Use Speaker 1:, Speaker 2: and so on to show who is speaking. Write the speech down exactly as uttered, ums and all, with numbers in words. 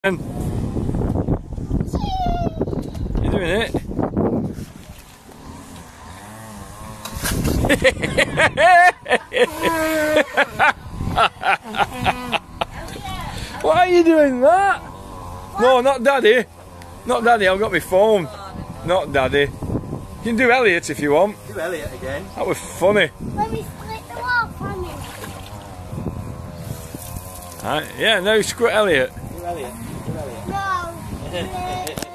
Speaker 1: You doing it? Why are you doing that? No, not Daddy. Not Daddy, I've got my phone. Not Daddy. You can do Elliot if you want.
Speaker 2: Do Elliot again.
Speaker 1: That was funny.
Speaker 3: Let me split the wall from you.
Speaker 1: Right, yeah, no, screw Elliot.
Speaker 2: Do Elliot. Do Elliot.
Speaker 3: No.